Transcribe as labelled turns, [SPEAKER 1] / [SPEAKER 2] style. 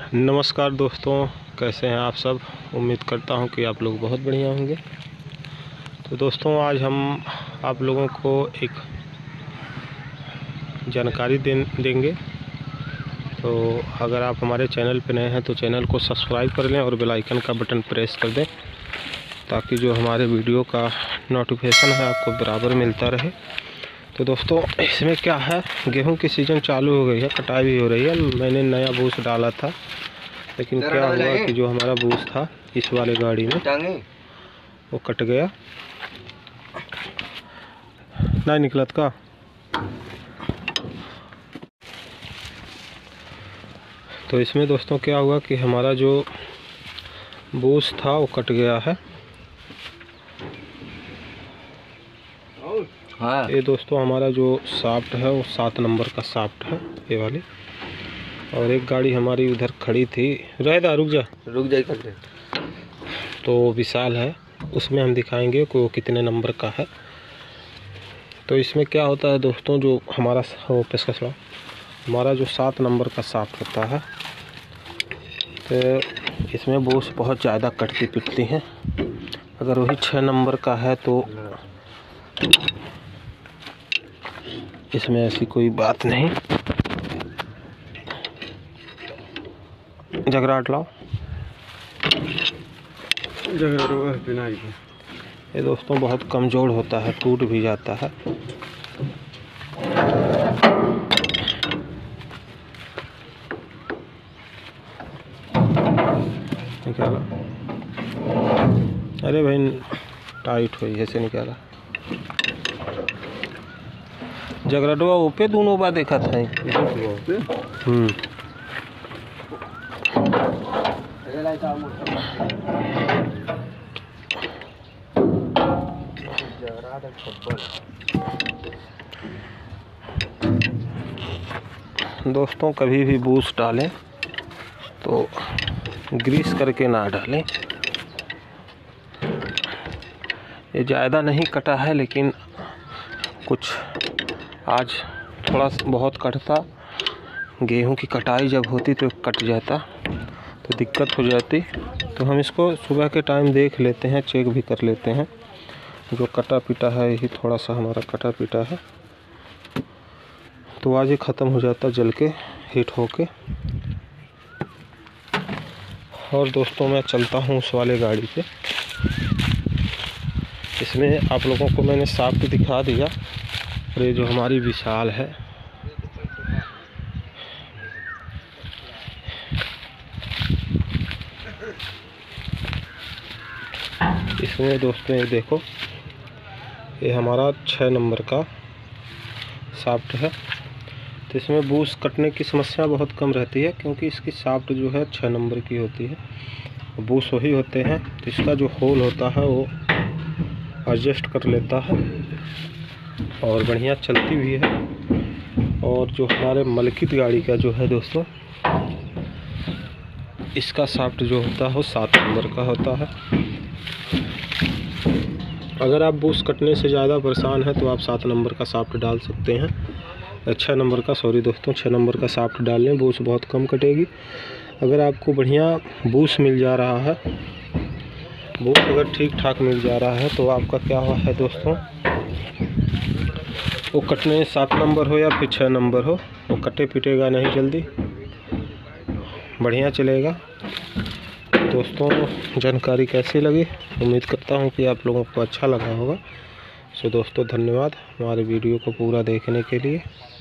[SPEAKER 1] नमस्कार दोस्तों, कैसे हैं आप सब। उम्मीद करता हूं कि आप लोग बहुत बढ़िया होंगे। तो दोस्तों, आज हम आप लोगों को एक जानकारी देंगे। तो अगर आप हमारे चैनल पर नए हैं तो चैनल को सब्सक्राइब कर लें और बेल आइकन का बटन प्रेस कर दें, ताकि जो हमारे वीडियो का नोटिफिकेशन है आपको बराबर मिलता रहे। तो दोस्तों, इसमें क्या है, गेहूं की सीज़न चालू हो गई है, कटाई भी हो रही है। मैंने नया बूस डाला था, लेकिन क्या हुआ कि जो हमारा बूस था इस वाले गाड़ी में वो कट गया, नहीं निकलत का। तो इसमें दोस्तों क्या हुआ कि हमारा जो बूस था वो कट गया है। हाँ। ये दोस्तों हमारा जो शाफ्ट है वो 7 नंबर का शाफ्ट है, ये वाली। और एक गाड़ी हमारी उधर खड़ी थी, रुक जा कर। तो विशाल है, उसमें हम दिखाएंगे कि वो कितने नंबर का है। तो इसमें क्या होता है दोस्तों, जो हमारा वो पेशकश हमारा जो 7 नंबर का शाफ्ट होता है, तो इसमें बूस बहुत ज़्यादा कटती पिटती हैं। अगर वही 6 नंबर का है तो इसमें ऐसी कोई बात नहीं। जगराट लाओ, ये दोस्तों बहुत कमज़ोर होता है, टूट भी जाता है। निकाला, अरे भाई टाइट हुई ऐसे निकाला। जगराटवा पे दोनों बार देखा था। दोस्तों, कभी भी बूस डालें तो ग्रीस करके ना डालें। ये ज़्यादा नहीं कटा है, लेकिन कुछ आज थोड़ा बहुत कटता। गेहूं की कटाई जब होती तो कट जाता, तो दिक्कत हो जाती। तो हम इसको सुबह के टाइम देख लेते हैं, चेक भी कर लेते हैं। जो कटा पीटा है यही थोड़ा सा हमारा कटा पीटा है, तो आज ये ख़त्म हो जाता जल के, हीट होके। और दोस्तों, मैं चलता हूँ उस वाले गाड़ी पे। इसमें आप लोगों को मैंने शाफ्ट दिखा दिया। और ये जो हमारी विशाल है, इसमें दोस्तों ये देखो, ये हमारा 6 नंबर का शाफ्ट है। तो इसमें बूस कटने की समस्या बहुत कम रहती है, क्योंकि इसकी शाफ्ट जो है 6 नंबर की होती है, बूस वही होते हैं। तो इसका जो होल होता है वो एडजस्ट कर लेता है और बढ़िया चलती भी है। और जो हमारे मलकित गाड़ी का जो है दोस्तों, इसका शाफ्ट जो होता है वो 7 नंबर का होता है। अगर आप बूस कटने से ज़्यादा परेशान हैं तो आप 7 नंबर का शाफ्ट डाल सकते हैं। 6 नंबर का, सॉरी दोस्तों, 6 नंबर का शाफ्ट डाल लें, बूस बहुत कम कटेगी। अगर आपको बढ़िया बूस मिल जा रहा है, बूस अगर ठीक ठाक मिल जा रहा है, तो आपका क्या हुआ है दोस्तों, वो कटने 7 नंबर हो या फिर 6 नंबर हो, वो कटे पिटेगा नहीं, जल्दी बढ़िया चलेगा। दोस्तों, जानकारी कैसी लगी, उम्मीद करता हूँ कि आप लोगों को अच्छा लगा होगा। सो दोस्तों, धन्यवाद हमारे वीडियो को पूरा देखने के लिए।